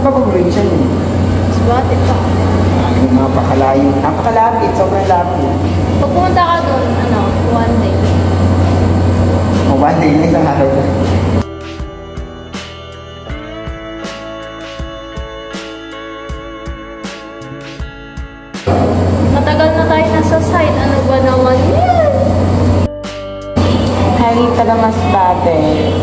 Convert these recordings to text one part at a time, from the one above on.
Saan ka graduation mo? Masbate pa. Ay, napakalayo. Napakalapit. Sobrang lapit. Pag pumunta ka doon, one day. O, one day na isang araw na. Matagal na tayo nasa site. Ano ba naman yan? Hari taga Masbate.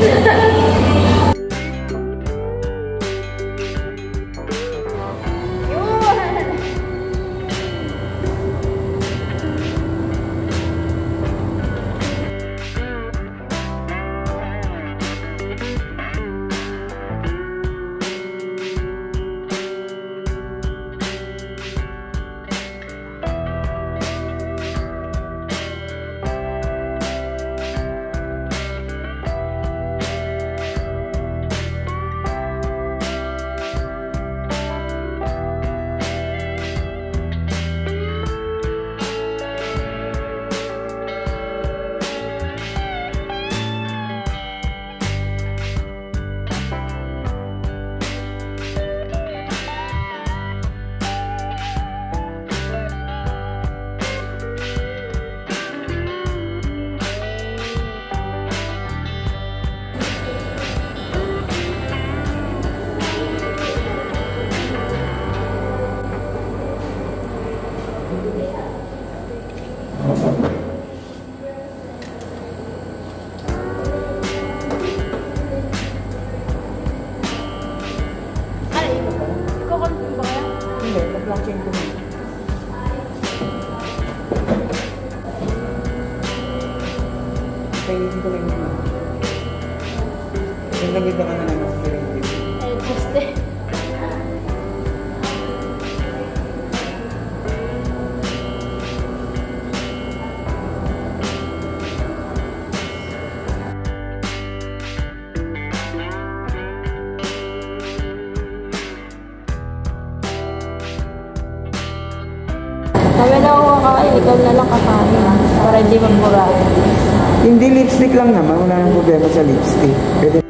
Nag-launching ko na. Kainin ko lang yun. Yung nagiging ka na lang sa sarili. Ay, just eh. Kami na ako kakain, ikaw na lang kakain. Para hindi magmura. Hindi lipstick lang naman, wala nang problema sa lipstick. Pwede